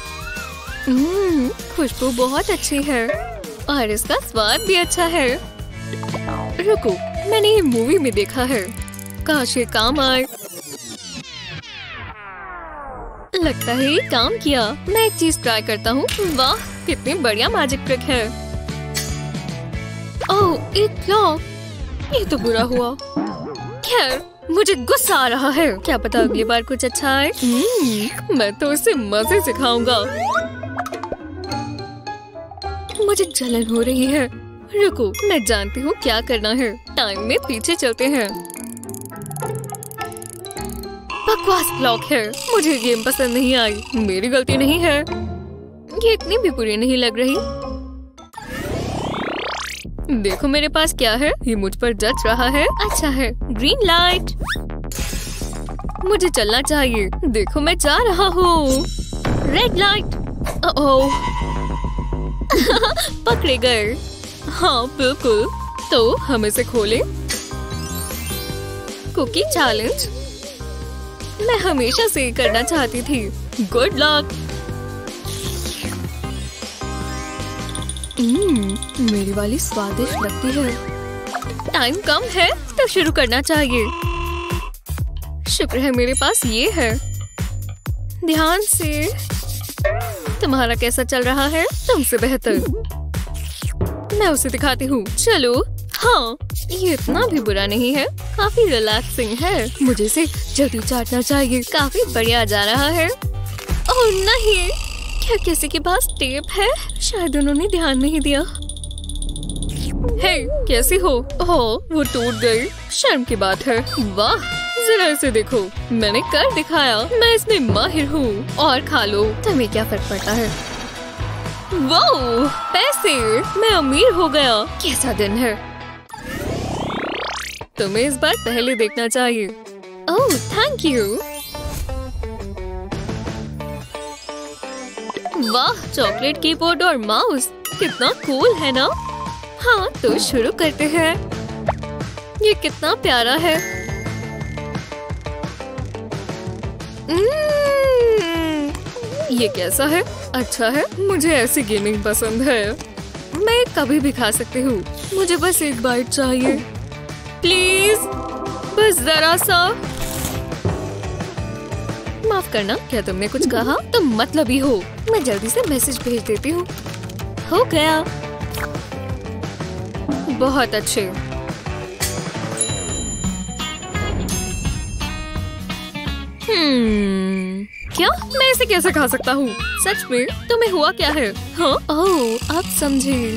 Speaker 1: खुशबू बहुत अच्छी है और इसका स्वाद भी अच्छा है।
Speaker 2: रुको, मैंने ये मूवी में देखा है। काश ये काम आए।
Speaker 1: लगता है ये काम किया। मैं एक चीज ट्राई करता हूँ। वाह, कितनी बढ़िया मैजिक ट्रिक है। ओह, एक क्लॉक। ये तो बुरा हुआ। खैर, मुझे गुस्सा आ रहा है। क्या पता अगली बार कुछ अच्छा आए।
Speaker 2: मैं तो इसे मजे से खाऊंगा।
Speaker 1: मुझे जलन हो रही है। रुको, मैं जानती हूँ क्या करना है। टाइम में पीछे चलते हैं। बकवास क्लॉक है। मुझे गेम पसंद नहीं आई। मेरी गलती नहीं है। ये इतनी भी बुरी नहीं लग रही। देखो मेरे पास क्या है। ये मुझ पर जच रहा है। अच्छा है। Green light. मुझे चलना चाहिए। देखो मैं जा रहा हूँ। Red light. ओह, पकड़े गए।
Speaker 2: हाँ बिल्कुल।
Speaker 1: तो हम इसे खोलें। Cookie challenge. मैं हमेशा से करना चाहती थी। Good luck. मेरी वाली स्वादिष्ट लगती है। टाइम कम है तो शुरू करना चाहिए। शुक्र है मेरे पास ये है। ध्यान से। तुम्हारा कैसा चल रहा है? तुमसे बेहतर। मैं उसे दिखाती हूँ। चलो। हाँ, ये इतना भी बुरा नहीं है। काफी रिलैक्सिंग है। मुझे इसे जल्दी चाटना चाहिए। काफी बढ़िया जा रहा है। ओह नहीं, क्या किसी के पास टेप है? शायद उन्होंने ध्यान नहीं दिया। हे, कैसी हो? ओह, वो टूट गई। शर्म की बात है। वाह, जरा इसे देखो, मैंने कर दिखाया। मैं इसमें माहिर हूँ। और खा लो, तुम्हें क्या फर्क पड़ता है? वाह, पैसे! मैं अमीर हो गया। कैसा दिन है? तुम्हें इस बार पहले देखना चाहिए। Oh, thank you. वाह, चॉकलेट कीबोर्ड और माउस कितना कूल है ना? हाँ, तो शुरू करते हैं। ये कितना प्यारा है। ये कैसा है? अच्छा है। मुझे ऐसी गेमिंग पसंद है। मैं कभी भी खा सकती हूँ। मुझे बस एक बाइट चाहिए प्लीज, बस जरा सा। माफ करना, क्या तुमने कुछ कहा? तुम मतलबी हो। मैं जल्दी से मैसेज भेज देती हूँ। हो गया। बहुत अच्छे। क्या? मैं इसे कैसे खा सकता हूँ? सच में? तुम्हें हुआ क्या है? हाँ? ओह, अब समझी।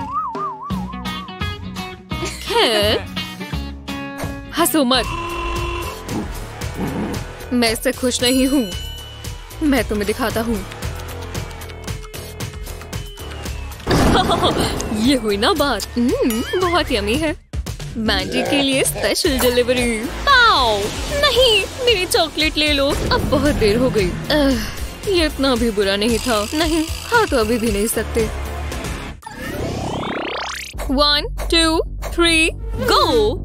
Speaker 1: खैर, हंसो मत। मैं इससे खुश नहीं हूँ। मैं तुम्हें दिखाता हूँ। ये हुई ना बात। बहुत यमी है। मैंडी के लिए स्पेशल डिलीवरी। आओ, नहीं, मेरी चॉकलेट ले लो। अब बहुत देर हो गई। ये इतना भी बुरा नहीं था। नहीं, हाँ तो अभी भी नहीं सकते। 1, 2, 3, गो।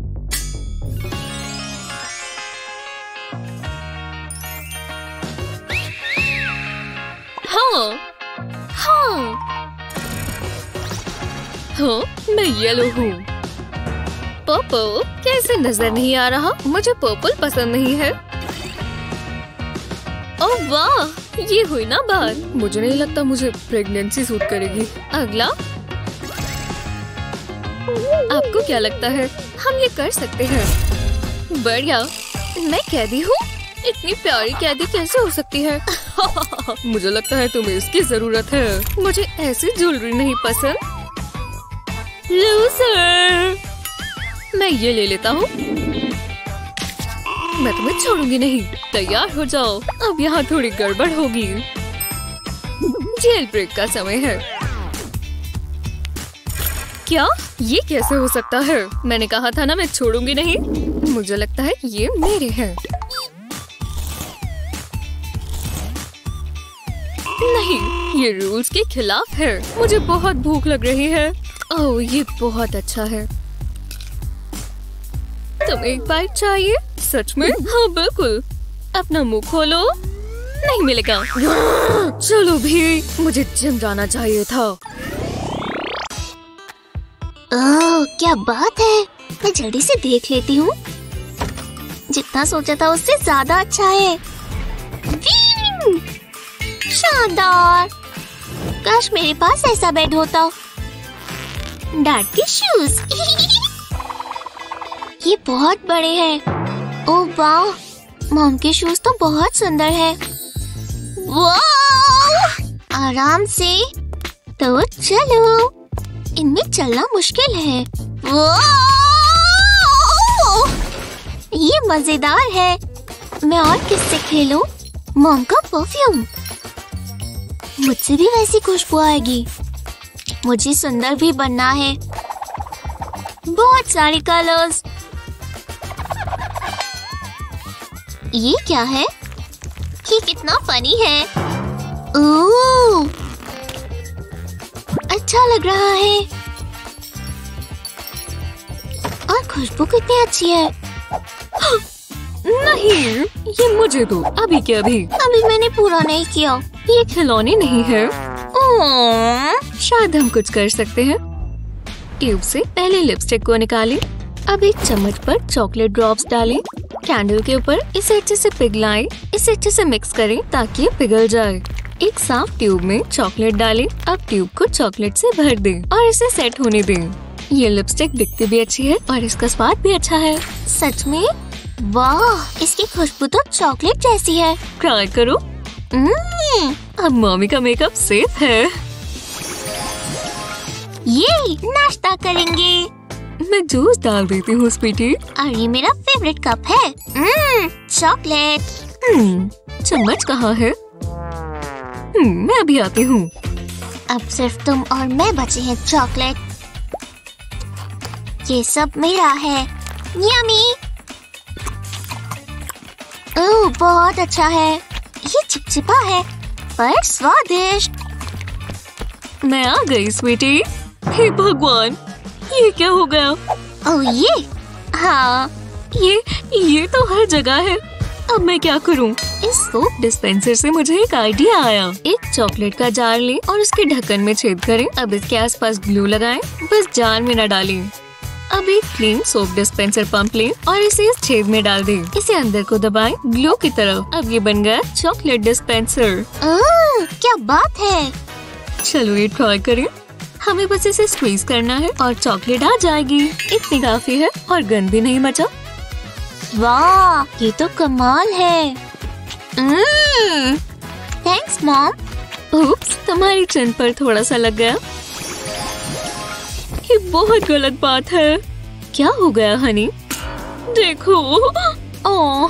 Speaker 1: हाँ, हाँ, हाँ, मैं येलो हूँ। पर्पल कैसे नजर नहीं आ रहा? मुझे पर्पल पसंद नहीं है। ओह वाह, ये हुई ना बात। मुझे नहीं लगता मुझे प्रेगनेंसी सूट करेगी। अगला। आपको क्या लगता है? हम ये कर सकते हैं। बढ़िया। मैं कैदी हूँ? इतनी प्यारी कैदी कैसे हो सकती है? मुझे लगता है तुम्हें इसकी जरूरत है। मुझे ऐसी ज्वेलरी नहीं पसंद। लूजर। मैं ये ले लेता हूँ। मैं तुम्हें छोड़ूंगी नहीं। तैयार हो जाओ। अब यहाँ थोड़ी गड़बड़ होगी। जेल ब्रेक का समय है। क्या? ये कैसे हो सकता है? मैंने कहा था ना मैं छोड़ूंगी नहीं। मुझे लगता है ये मेरे हैं। नहीं, ये रूल्स के खिलाफ है। मुझे बहुत भूख लग रही है। ओह, ये बहुत अच्छा है। तुम्हें एक बाइट चाहिए? सच में? हाँ बिल्कुल। अपना मुंह खोलो। नहीं मिलेगा। चलो भी, मुझे जिम जाना चाहिए था।
Speaker 3: ओह, क्या बात है। मैं जल्दी से देख लेती हूँ। जितना सोचा था उससे ज्यादा अच्छा है। शानदार। काश मेरे पास ऐसा बेड होता। डैड के शूज। ये बहुत बड़े हैं। ओह वाह, मॉम के शूज तो बहुत सुंदर है। वाह, आराम से। तो चलो, इनमें चलना मुश्किल है। वाह, ये मजेदार है। मैं और किससे खेलूं? मॉम का परफ्यूम। मुझसे भी वैसी खुशबू आएगी। मुझे सुंदर भी बनना है। बहुत सारे कलर्स। ये क्या है? ये कितना फनी है। ओह, अच्छा लग रहा है। और खुशबू कितनी अच्छी है।
Speaker 1: नहीं, ये मुझे दो। अभी के अभी।
Speaker 3: अभी मैंने पूरा नहीं किया।
Speaker 1: ये खिलौने नहीं है। शायद हम कुछ कर सकते हैं। ट्यूब से पहले लिपस्टिक को निकालें। अब एक चम्मच पर चॉकलेट ड्रॉप्स डालें। कैंडल के ऊपर इसे अच्छे से पिघलाएं। इसे अच्छे से मिक्स करें ताकि ये पिघल जाए। एक साफ ट्यूब में चॉकलेट डालें। अब ट्यूब को चॉकलेट से भर दें और इसे सेट होने दें। ये लिपस्टिक दिखती भी अच्छी है और इसका स्वाद भी अच्छा है।
Speaker 3: सच में? वाह, इसकी खुशबू तो चॉकलेट जैसी है।
Speaker 1: ट्राई करो। अब मम्मी का मेकअप सेफ है।
Speaker 3: ये नाश्ता करेंगे।
Speaker 1: मैं जूस डाल देती हूँ स्वीटी।
Speaker 3: और ये मेरा फेवरेट कप है। चॉकलेट।
Speaker 1: चम्मच कहाँ है? मैं अभी आती हूँ।
Speaker 3: अब सिर्फ तुम और मैं बचे हैं चॉकलेट। ये सब मेरा है। यम्मी। ओह, बहुत अच्छा है। ये चिपचिपा है पर स्वादिष्ट।
Speaker 1: मैं आ गई स्वीटी। हे भगवान, ये क्या हो गया?
Speaker 3: ओह ये, हाँ
Speaker 1: ये तो हर जगह है। अब मैं क्या करूं? इस सोप डिस्पेंसर से मुझे एक आइडिया आया। एक चॉकलेट का जार लें और उसके ढक्कन में छेद करें। अब इसके आसपास ग्लू लगाएं, बस जार में न डालें। अब एक क्लीन सोप डिस्पेंसर पंप लें और इसे इस छेद में डाल दें। इसे अंदर को दबाएं ग्लू की तरह। अब ये बन गया चॉकलेट डिस्पेंसर।
Speaker 3: क्या बात है।
Speaker 1: चलो ये ट्राई करें। हमें बस इसे स्क्वीज करना है और चॉकलेट आ जाएगी। इतनी काफी है और गंद भी नहीं बचा।
Speaker 3: वाह, ये तो कमाल है। Thanks mom.
Speaker 1: उप्स, तुम्हारी चिन पर थोड़ा सा लग गया। ये बहुत गलत बात है। क्या हो गया हनी? देखो। ओह,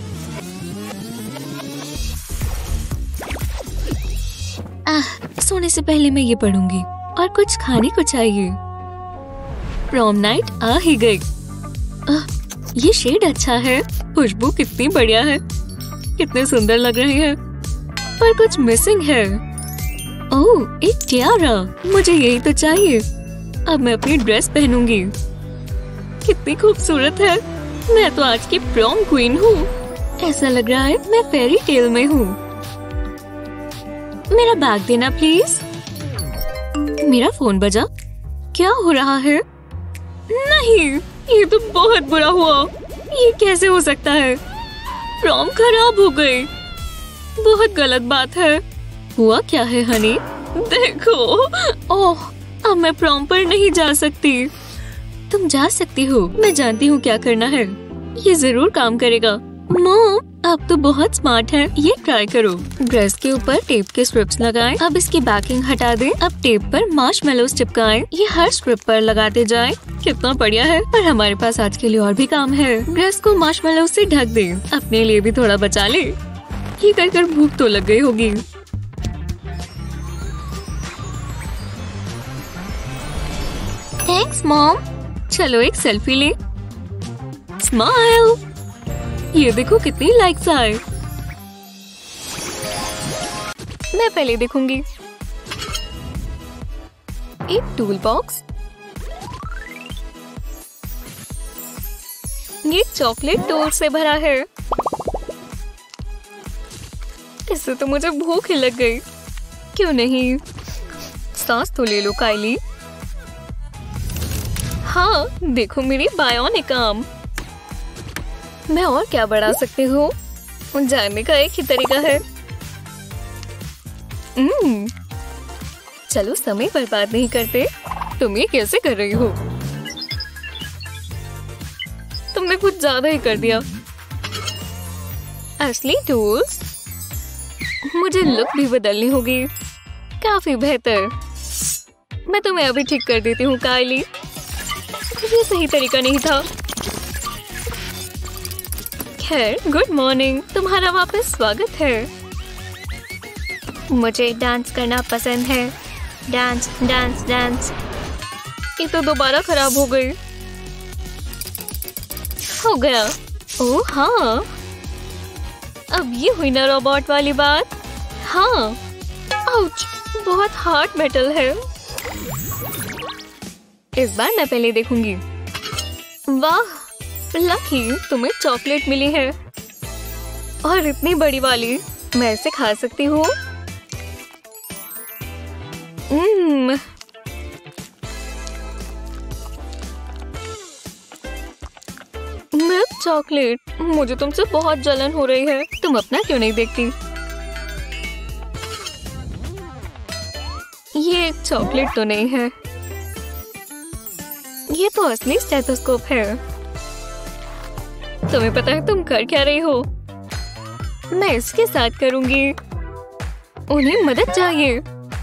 Speaker 1: सोने से पहले मैं ये पढ़ूंगी और कुछ खाने को चाहिए। प्रॉम नाइट आ ही गई। ये शेड अच्छा है। खुशबू कितनी बढ़िया है। कितने सुंदर लग रही है। पर कुछ मिसिंग है। ओह, एक टियारा। मुझे यही तो चाहिए। अब मैं अपनी ड्रेस पहनूंगी। कितनी खूबसूरत है। मैं तो आज की प्रॉम क्वीन हूँ। ऐसा लग रहा है मैं फेरी टेल में हूँ। मेरा बैग देना प्लीज। मेरा फोन बजा। क्या हो रहा है? नहीं, ये तो बहुत बुरा हुआ। ये कैसे हो सकता है? प्रॉम खराब हो गई। बहुत गलत बात है। हुआ क्या है हनी? देखो। ओह, अब मैं प्रॉम पर नहीं जा सकती। तुम जा सकती हो। मैं जानती हूँ क्या करना है। ये जरूर काम करेगा। मॉम, आप तो बहुत स्मार्ट है। ये ट्राई करो। ड्रेस के ऊपर टेप के स्ट्रिप्स लगाएं। अब इसकी बैकिंग हटा दें। अब टेप पर मार्शमेलोस चिपकाएं। ये हर स्ट्रिप पर लगाते जाएं। कितना बढ़िया है। पर हमारे पास आज के लिए और भी काम है। ड्रेस को मार्शमेलोस से ढक दें। अपने लिए भी थोड़ा बचा ले। ये कर भूख तो लग गई होगी।
Speaker 3: Thanks mom.
Speaker 1: चलो एक सेल्फी ले। स्माइल। ये देखो कितनी लाइक्स आए। मैं पहले देखूंगी। एक टूल बॉक्स। ये चॉकलेट टोर से भरा है। इससे तो मुझे भूख ही लग गई। क्यों नहीं? सांस तो ले लो काइली। हाँ, देखो मेरी बायोनिक आर्म। मैं और क्या बढ़ा सकती हूँ? जानने का एक ही तरीका है। चलो समय बर्बाद नहीं करते। तुम ये कैसे कर रही हो? तुमने कुछ ज्यादा ही कर दिया। असली टूल्स। मुझे लुक भी बदलनी होगी। काफी बेहतर। मैं तुम्हें अभी ठीक कर देती हूँ काइली। ये सही तरीका नहीं था। खैर, गुड मॉर्निंग। तुम्हारा वापस स्वागत है। मुझे डांस करना पसंद है। Dance dance dance. ये तो दोबारा खराब हो गई। हो गया। ओह हाँ, अब ये हुई ना रोबोट वाली बात। हाँ। आउच, बहुत हार्ड मेटल है। इस बार मैं पहले देखूंगी। वाह, लकी, तुम्हें चॉकलेट मिली है और इतनी बड़ी वाली। मैं इसे खा सकती हूँ। मिल्क चॉकलेट, मुझे तुमसे बहुत जलन हो रही है। तुम अपना क्यों नहीं देखती? ये एक चॉकलेट तो नहीं है, ये तो असली स्टेथोस्कोप है। तुम्हें पता है तुम कर क्या रही हो? मैं इसके साथ करूंगी। उन्हें मदद चाहिए।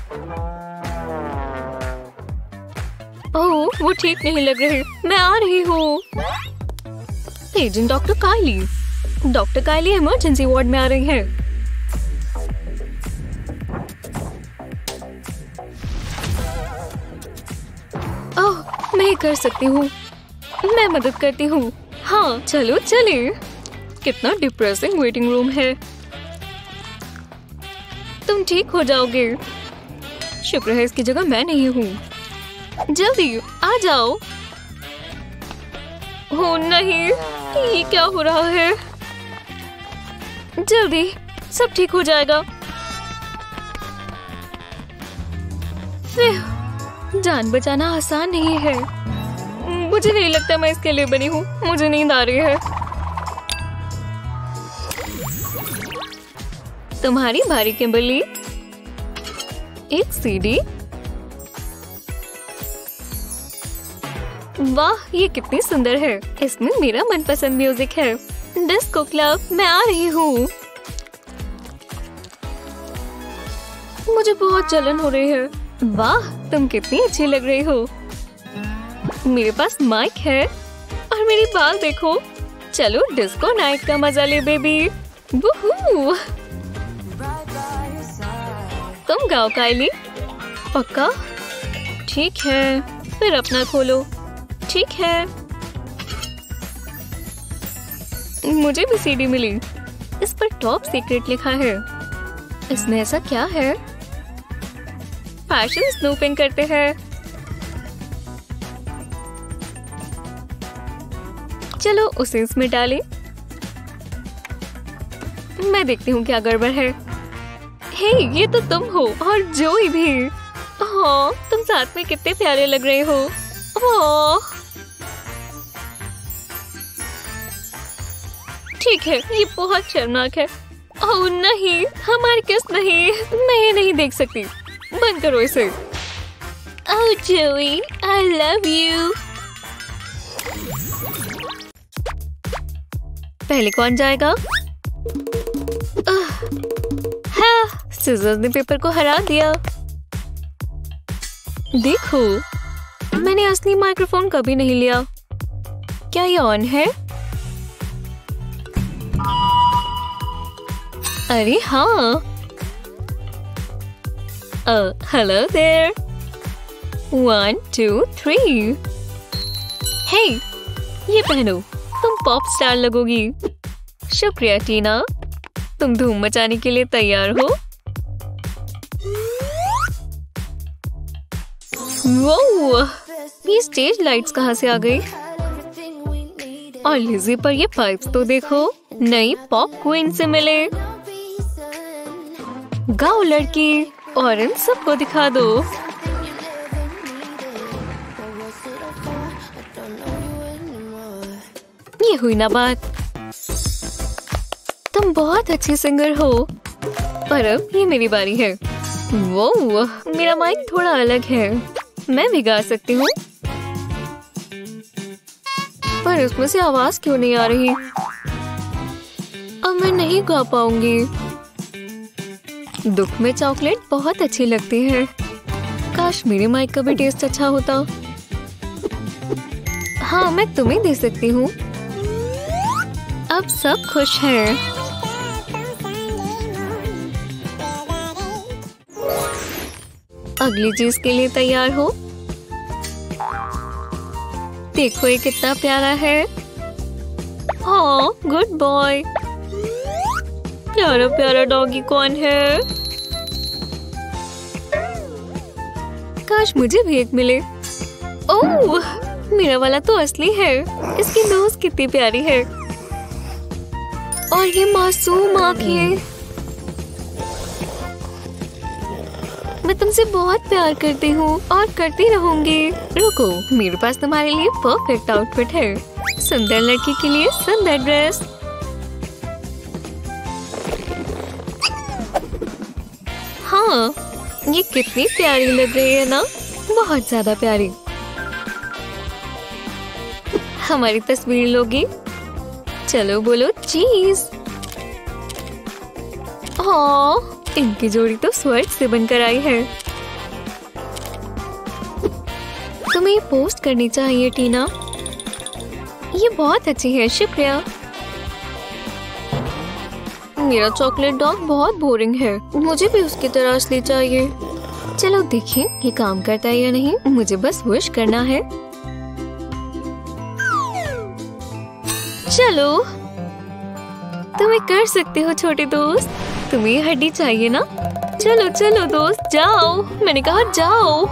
Speaker 1: ओह, वो ठीक नहीं लग रहे। मैं आ रही हूँ। Agent doctor Kylie. Doctor Kylie emergency ward में आ रही है। ओह, मैं कर सकती हूँ। मैं मदद करती हूँ। हाँ, चलो चले। कितना डिप्रेसिंग वेटिंग रूम है। तुम ठीक हो जाओगे। शुक्र है इसकी जगह मैं नहीं हूँ। जल्दी आ जाओ। हो नहीं, ये क्या हो रहा है? जल्दी, सब ठीक हो जाएगा। जान बचाना आसान नहीं है। मुझे नहीं लगता मैं इसके लिए बनी हूँ। मुझे नींद आ रही है। तुम्हारी बारी किम्बरली। एक सीडी। वाह, ये कितनी सुंदर है। इसमें मेरा मनपसंद म्यूजिक है। डिस्को क्लब, मैं आ रही हूँ। मुझे बहुत जलन हो रही है। वाह, तुम कितनी अच्छी लग रही हो। मेरे पास माइक है और मेरी बाल देखो। चलो डिस्को नाइट का मजा ले बेबी। वूहू। तुम गाओ काइली। पक्का? ठीक है, फिर अपना खोलो। ठीक है। मुझे भी सीडी मिली। इस पर टॉप सीक्रेट लिखा है। इसमें ऐसा क्या है? फैशन स्नूपिंग करते हैं। चलो उसे इसमें डालें। मैं देखती हूँ क्या गड़बड़ है। हे, ये तो तुम हो और जोई भी। हाँ, तुम साथ में कितने प्यारे लग रहे हो। ओह, ठीक है, ये बहुत शर्मनाक है। ओह नहीं, हमारी किस नहीं। मैं ये नहीं देख सकती। बंद करो इसे। ओह जोई, आई लव यू। पहले कौन जाएगा? हाँ, सिजर्स ने पेपर को हरा दिया। देखो, मैंने असली माइक्रोफोन कभी नहीं लिया। क्या ये ऑन है? अरे हाँ। Hello there. 1 2 3। हे, ये पहनो। तुम पॉप स्टार लगोगी। शुक्रिया टीना। तुम धूम मचाने के लिए तैयार हो? वो ये स्टेज लाइट्स कहाँ से आ गई? और लिज़ी पर ये पाइप्स तो देखो, नई पॉप क्वीन से मिले। गाओ लड़की, और इन सबको दिखा दो। ये हुई ना बात। तुम बहुत अच्छी सिंगर हो। पर अब ये मेरी बारी है। वो मेरा माइक थोड़ा अलग है। मैं भी गा सकती हूँ, पर इसमें से आवाज क्यों नहीं आ रही? अब मैं नहीं गा पाऊंगी। दुख में चॉकलेट बहुत अच्छी लगती है। काश मेरे माइक का भी टेस्ट अच्छा होता। हाँ, मैं तुम्हें दे सकती हूँ। अब सब खुश हैं। अगली चीज के लिए तैयार हो? देखो ये कितना प्यारा है। हाँ, गुड बॉय। प्यारा प्यारा डॉगी कौन है? काश मुझे भी एक मिले। ओह, मेरा वाला तो असली है। इसकी नोज कितनी प्यारी है और ये मासूम आंखें। मैं तुमसे बहुत प्यार करती हूँ और करती रहूंगी। रुको, मेरे पास तुम्हारे लिए परफेक्ट आउटफिट है। सुंदर लड़की के लिए सुंदर ड्रेस। हाँ, ये कितनी प्यारी लग रही है ना, बहुत ज्यादा प्यारी। हमारी तस्वीर लोगी? चलो बोलो चीज। हाँ, इनकी जोड़ी तो स्वर्ग से बनकर आई है। तुम्हें ये पोस्ट करनी चाहिए टीना। ये बहुत अच्छी है, शुक्रिया। मेरा चॉकलेट डॉग बहुत बोरिंग है, मुझे भी उसकी तरह असली चाहिए। चलो देखें ये काम करता है या नहीं। मुझे बस विश करना है। चलो, तुम्हें कर सकते हो छोटे दोस्त। तुम्हें ये हड्डी चाहिए ना? चलो चलो दोस्त, जाओ। मैंने कहा जाओ।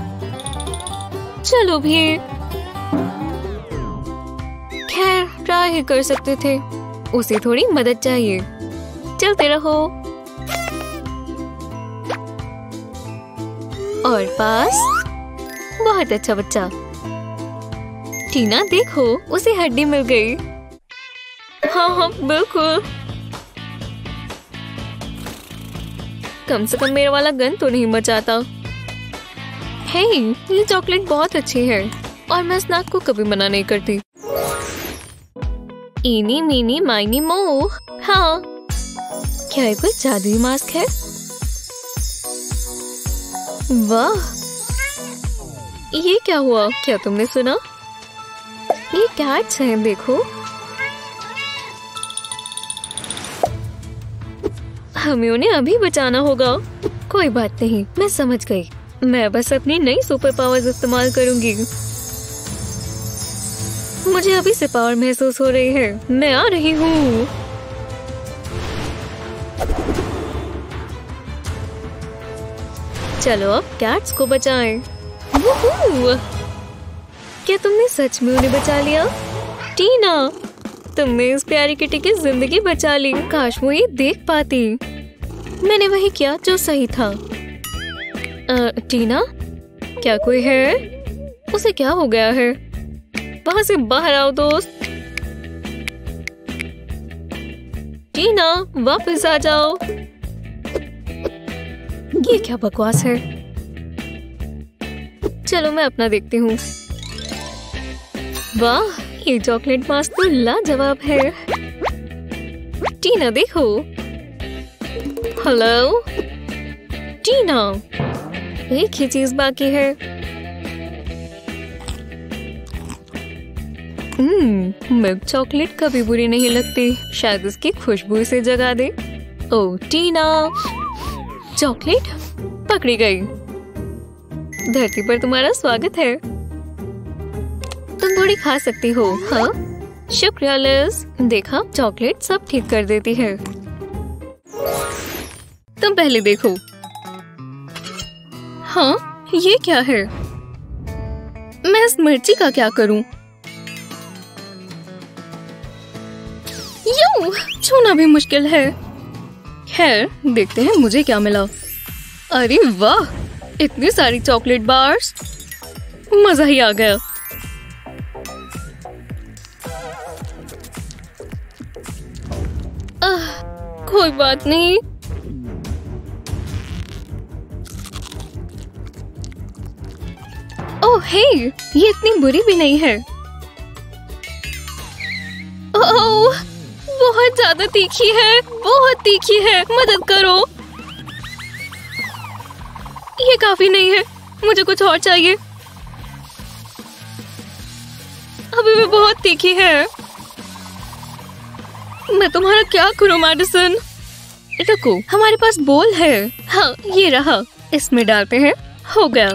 Speaker 1: चलो भी। खैर, ट्राई ही कर सकते थे। उसे थोड़ी मदद चाहिए। चलते रहो। और पास। बहुत अच्छा बच्चा। टीना देखो, उसे हड्डी मिल गई। हाँ हाँ बिल्कुल। कम से कम मेरा वाला गन तो नहीं बचाता। हे, ये चॉकलेट बहुत अच्छी है और मैं स्नैक को कभी मना नहीं करती। इनी मीनी माइनी मो। हाँ, क्या ये कोई जादुई मास्क है? वाह, ये क्या हुआ? क्या तुमने सुना? ये कैट्स हैं, देखो। हमें उन्हें अभी बचाना होगा। कोई बात नहीं, मैं समझ गई। मैं बस अपनी नई सुपर पावर्स इस्तेमाल करूंगी। मुझे अभी से पावर महसूस हो रही है। मैं आ रही हूँ। चलो अब कैट्स को बचाएं। वूहू! क्या तुमने सच में उन्हें बचा लिया? टीना, तुमने इस प्यारी किटी की जिंदगी बचा ली। काश वो ये देख पाती। मैंने वही किया जो सही था। टीना, क्या कोई है? उसे क्या हो गया है? वहां से बाहर आओ दोस्त। टीना, वापस आ जाओ। ये क्या बकवास है? चलो मैं अपना देखती हूँ। वाह, ये चॉकलेट मास्क तो लाजवाब है। टीना देखो। हेलो टीना, एक ही चीज बाकी है। मिल्क चॉकलेट कभी बुरी नहीं लगती। शायद इसकी खुशबू इसे जगा दे। ओह टीना, चॉकलेट पकड़ी गई। धरती पर तुम्हारा स्वागत है। तुम थोड़ी खा सकती हो। हाँ शुक्रिया लिज। देखा, चॉकलेट सब ठीक कर देती है। तुम पहले देखो। हाँ, ये क्या है? मैं इस मिर्ची का क्या करूं? यूं छूना भी मुश्किल है। खैर, देखते हैं मुझे क्या मिला। अरे वाह, इतनी सारी चॉकलेट बार्स। मजा ही आ गया। कोई बात नहीं। ओह हे, ये इतनी बुरी भी नहीं है। ओह, बहुत ज्यादा तीखी है, बहुत तीखी है। मदद करो। ये काफी नहीं है, मुझे कुछ और चाहिए। अभी भी बहुत तीखी है। मैं तुम्हारा क्या करूं मैडिसन? रुको, हमारे पास बोल है। हाँ, ये रहा। इसमें डालते हैं। हो गया।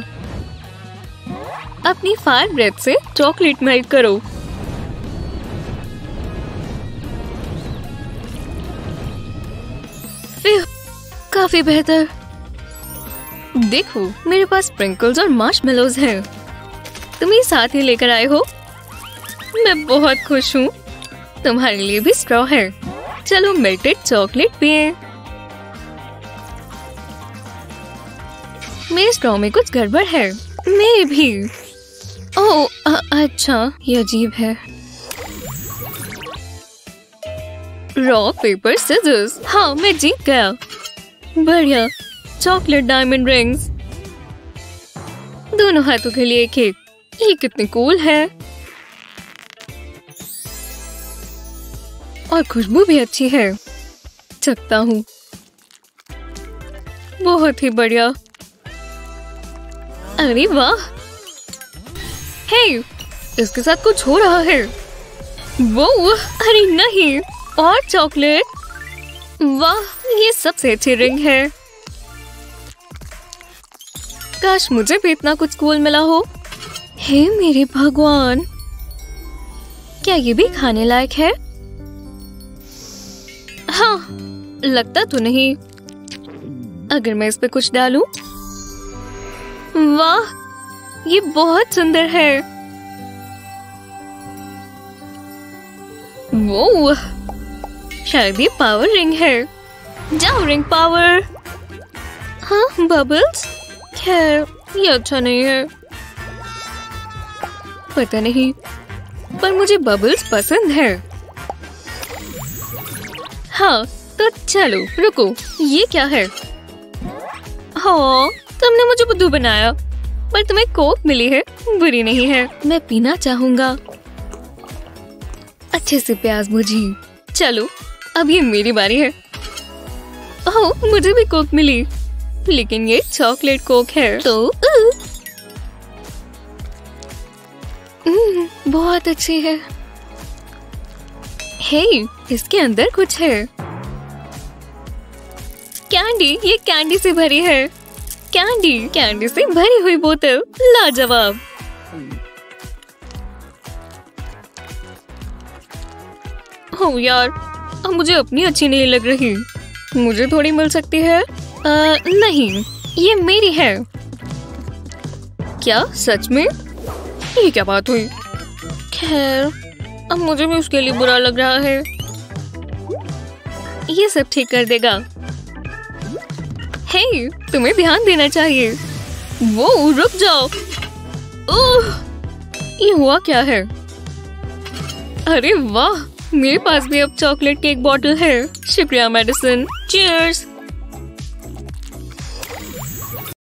Speaker 1: अपनी फायर ब्रेथ से चॉकलेट मेल्ट करो। काफी बेहतर। देखो, मेरे पास स्प्रिंकल्स और मार्शमेलोज हैं। तुम ये साथ ही लेकर आए हो। मैं बहुत खुश हूँ। तुम्हारे लिए भी स्ट्रॉ है। चलो मेल्टेड चॉकलेट पिए। मेरे स्ट्रॉ में कुछ गड़बड़ है। मेरे भी। ओह अच्छा, ये अजीब है। Rock paper scissors. हाँ, मैं जीत गया। बढ़िया। Chocolate diamond rings. दोनों हाथों के लिए एक एक। ये कितनी कूल है। और खुशबू भी अच्छी है। चखता हूँ। बहुत ही बढ़िया। अरे वाह। हे, इसके साथ कुछ हो रहा है। वो, अरे नहीं। और चॉकलेट। वाह, ये सबसे अच्छी रिंग है। काश मुझे भी इतना कुछ कूल मिला हो। हे मेरे भगवान, क्या ये भी खाने लायक है? हाँ, लगता तो नहीं। अगर मैं इस पे कुछ डालूं। वाह, ये बहुत सुंदर है। वो, शायद ये पावर रिंग है। जाओ रिंग पावर। हाँ, बबल्स। खैर, ये अच्छा नहीं है। पता नहीं, पर मुझे बबल्स पसंद है। हाँ, तो चलो रुको, ये क्या है? हाँ, तुमने मुझे बुद्धू बनाया, पर तुम्हें कोक मिली है। बुरी नहीं है, मैं पीना चाहूंगा। अच्छे से प्याज भुजी। चलो, अब ये मेरी बारी है। ओह, मुझे भी कोक मिली, लेकिन ये चॉकलेट कोक है। तो बहुत अच्छी है। हे, इसके अंदर कुछ है। कैंडी, ये कैंडी से भरी है। कैंडी से भरी हुई बोतल। लाजवाब। हो यार, अब मुझे अपनी अच्छी नहीं लग रही। मुझे थोड़ी मिल सकती है? नहीं, ये मेरी है। क्या सच में? ये क्या बात हुई? खैर, अब मुझे भी उसके लिए बुरा लग रहा है। ये सब ठीक कर देगा। हे, तुम्हें ध्यान देना चाहिए। वो, रुक जाओ। ओह, ये हुआ क्या है? अरे वाह, मेरे पास भी अब चॉकलेट केक बॉटल है। शुक्रिया मेडिसिन। चीयर्स।